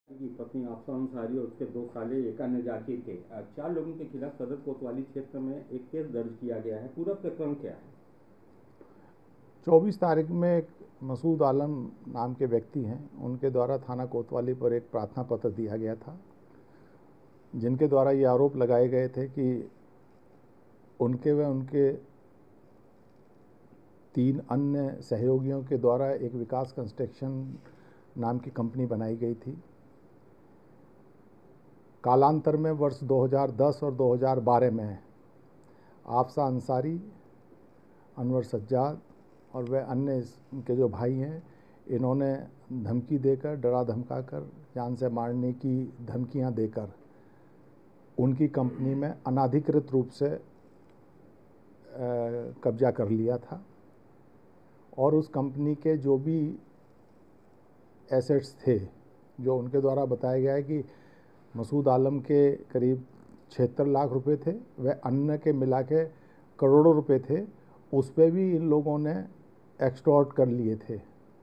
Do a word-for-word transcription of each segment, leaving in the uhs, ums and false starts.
की पत्नी आफसा अंसारी और उसके दो साले एक अन्य जाति थे। चार लोगों के खिलाफ सदर कोतवाली क्षेत्र में एक केस दर्ज किया गया है। पूरा प्रकरण क्या है? चौबीस तारीख में एक मसूद आलम नाम के व्यक्ति हैं, उनके द्वारा थाना कोतवाली पर एक प्रार्थना पत्र दिया गया था, जिनके द्वारा ये आरोप लगाए गए थे कि उनके व उनके तीन अन्य सहयोगियों के द्वारा एक विकास कंस्ट्रक्शन नाम की कंपनी बनाई गई थी। कालांतर में वर्ष दो हज़ार दस और दो हज़ार बारह में आफसा अंसारी, अनवर सज्जाद और वह अन्य इनके जो भाई हैं, इन्होंने धमकी देकर, डरा धमका कर, जान से मारने की धमकियां देकर उनकी कंपनी में अनाधिकृत रूप से कब्जा कर लिया था और उस कंपनी के जो भी एसेट्स थे, जो उनके द्वारा बताया गया है कि मसूद आलम के करीब छिहत्तर लाख रुपए थे, वह अन्य के मिला के करोड़ों रुपए थे, उस पर भी इन लोगों ने एक्सटॉर्ट कर लिए थे।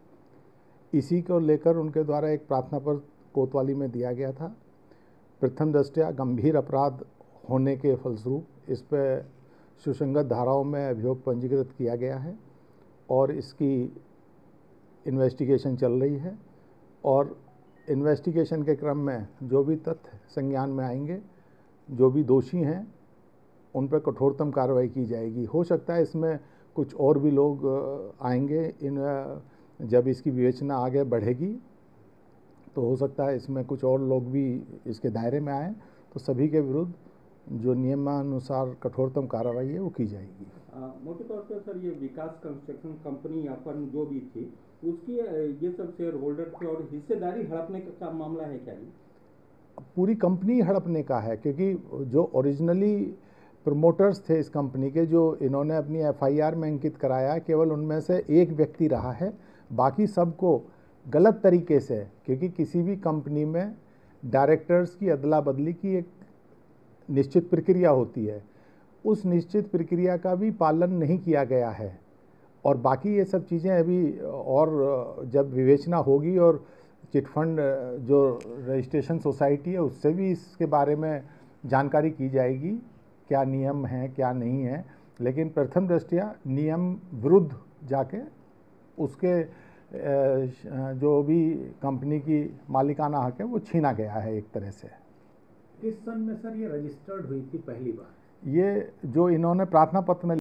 इसी को लेकर उनके द्वारा एक प्रार्थना पत्र कोतवाली में दिया गया था। प्रथम दृष्टया गंभीर अपराध होने के फलस्वरूप इस पर सुसंगत धाराओं में अभियोग पंजीकृत किया गया है और इसकी इन्वेस्टिगेशन चल रही है और इन्वेस्टिगेशन के क्रम में जो भी तथ्य संज्ञान में आएंगे, जो भी दोषी हैं, उन पर कठोरतम कार्रवाई की जाएगी। हो सकता है इसमें कुछ और भी लोग आएंगे। इन जब इसकी विवेचना आगे बढ़ेगी तो हो सकता है इसमें कुछ और लोग भी इसके दायरे में आएँ, तो सभी के विरुद्ध जो नियमानुसार कठोरतम कार्रवाई है वो की जाएगी। मोटे तौर पर सर, ये विकास कंस्ट्रक्शन कंपनी अपन जो भी थी, उसकी ये सब शेयर होल्डर थे और हिस्सेदारी हड़पने का मामला है क्या? ये पूरी कंपनी हड़पने का है, क्योंकि जो ओरिजिनली प्रमोटर्स थे इस कंपनी के, जो इन्होंने अपनी एफआईआर में अंकित कराया, केवल उनमें से एक व्यक्ति रहा है। बाकी सबको गलत तरीके से, क्योंकि किसी भी कंपनी में डायरेक्टर्स की अदला बदली की एक निश्चित प्रक्रिया होती है, उस निश्चित प्रक्रिया का भी पालन नहीं किया गया है। और बाकी ये सब चीज़ें अभी और जब विवेचना होगी और चिटफंड जो रजिस्ट्रेशन सोसाइटी है उससे भी इसके बारे में जानकारी की जाएगी, क्या नियम हैं क्या नहीं है। लेकिन प्रथम दृष्टया नियम विरुद्ध जाके उसके जो भी कंपनी की मालिकाना हक है वो छीना गया है एक तरह से। किस सन में सर ये रजिस्टर्ड हुई थी पहली बार? ये जो इन्होंने प्रार्थना पत्र में